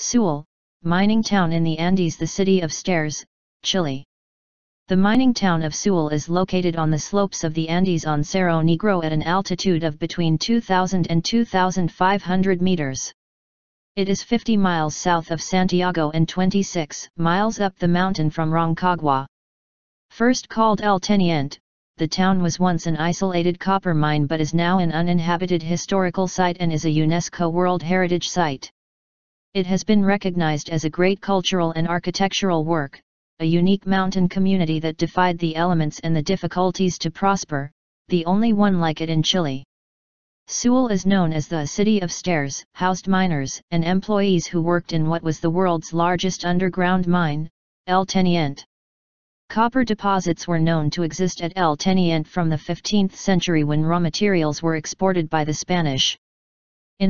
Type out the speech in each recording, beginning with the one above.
Sewell, mining town in the Andes, the city of stairs, Chile. The mining town of Sewell is located on the slopes of the Andes on Cerro Negro at an altitude of between 2,000 and 2,500 meters. It is 50 miles south of Santiago and 26 miles up the mountain from Rancagua. First called El Teniente, the town was once an isolated copper mine but is now an uninhabited historical site and is a UNESCO World Heritage Site. It has been recognized as a great cultural and architectural work, a unique mountain community that defied the elements and the difficulties to prosper, the only one like it in Chile. Sewell is known as the City of Stairs, housed miners and employees who worked in what was the world's largest underground mine, El Teniente. Copper deposits were known to exist at El Teniente from the 15th century when raw materials were exported by the Spanish. In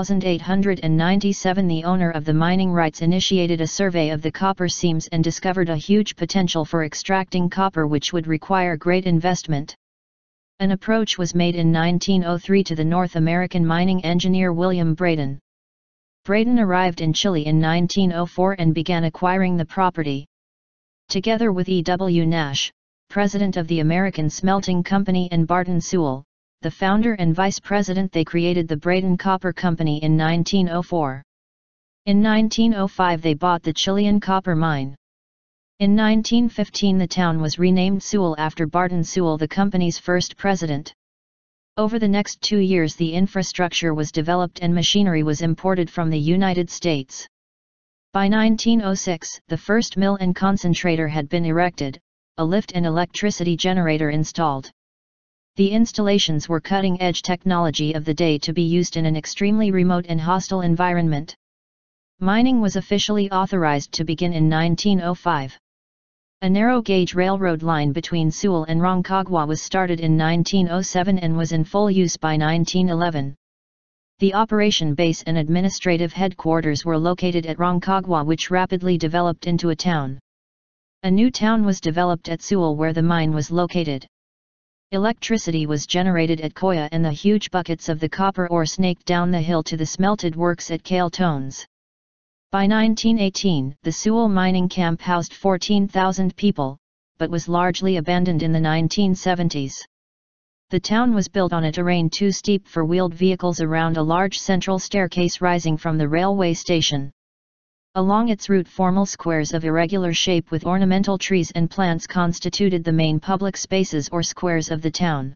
1897 the owner of the mining rights initiated a survey of the copper seams and discovered a huge potential for extracting copper which would require great investment. An approach was made in 1903 to the North American mining engineer William Braden. Braden arrived in Chile in 1904 and began acquiring the property. Together with E W Nash, president of the American Smelting Company, and Barton Sewell, the founder and vice president, they created the Braden Copper Company in 1904. In 1905 they bought the Chilean copper mine. In 1915 the town was renamed Sewell after Barton Sewell, the company's first president. Over the next 2 years the infrastructure was developed and machinery was imported from the United States. By 1906 the first mill and concentrator had been erected, a lift and electricity generator installed. The installations were cutting-edge technology of the day to be used in an extremely remote and hostile environment. Mining was officially authorized to begin in 1905. A narrow-gauge railroad line between Sewell and Rancagua was started in 1907 and was in full use by 1911. The operation base and administrative headquarters were located at Rancagua, which rapidly developed into a town. A new town was developed at Sewell where the mine was located. Electricity was generated at Coya and the huge buckets of the copper ore snaked down the hill to the smelted works at Caletones. By 1918 the Sewell mining camp housed 14,000 people, but was largely abandoned in the 1970s. The town was built on a terrain too steep for wheeled vehicles around a large central staircase rising from the railway station. Along its route formal squares of irregular shape with ornamental trees and plants constituted the main public spaces or squares of the town.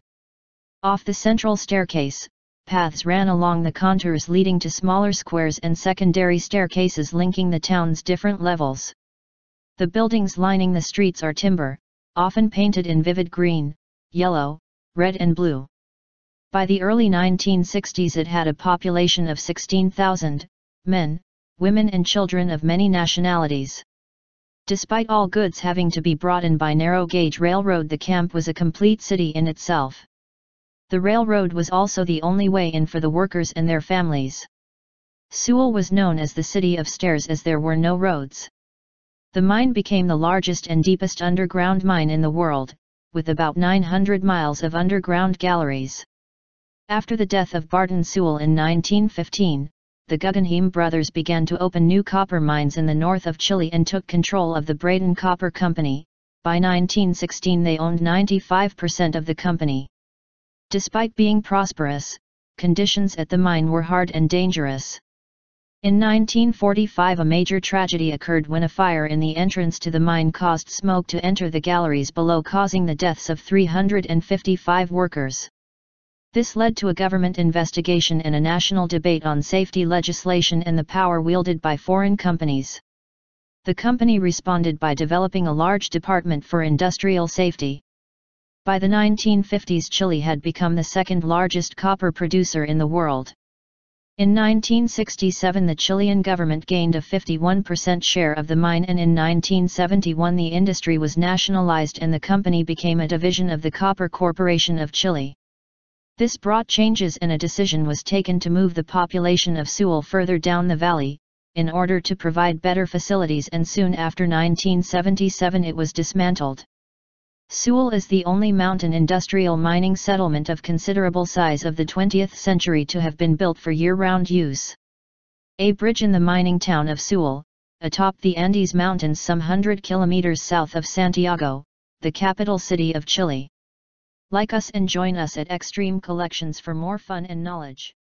Off the central staircase, paths ran along the contours leading to smaller squares and secondary staircases linking the town's different levels. The buildings lining the streets are timber, often painted in vivid green, yellow, red and blue. By the early 1960s it had a population of 16,000, men, women and children of many nationalities. Despite all goods having to be brought in by narrow-gauge railroad, the camp was a complete city in itself. The railroad was also the only way in for the workers and their families. Sewell was known as the City of Stairs as there were no roads. The mine became the largest and deepest underground mine in the world, with about 900 miles of underground galleries. After the death of Barton Sewell in 1915, the Guggenheim brothers began to open new copper mines in the north of Chile and took control of the Braden Copper Company. By 1916 they owned 95% of the company. Despite being prosperous, conditions at the mine were hard and dangerous. In 1945 a major tragedy occurred when a fire in the entrance to the mine caused smoke to enter the galleries below, causing the deaths of 355 workers. This led to a government investigation and a national debate on safety legislation and the power wielded by foreign companies. The company responded by developing a large department for industrial safety. By the 1950s Chile had become the second largest copper producer in the world. In 1967 the Chilean government gained a 51% share of the mine, and in 1971 the industry was nationalized and the company became a division of the Copper Corporation of Chile. This brought changes and a decision was taken to move the population of Sewell further down the valley, in order to provide better facilities, and soon after 1977 it was dismantled. Sewell is the only mountain industrial mining settlement of considerable size of the 20th century to have been built for year-round use. A bridge in the mining town of Sewell, atop the Andes Mountains some 100 kilometers south of Santiago, the capital city of Chile. Like us and join us at Extreme Collections for more fun and knowledge.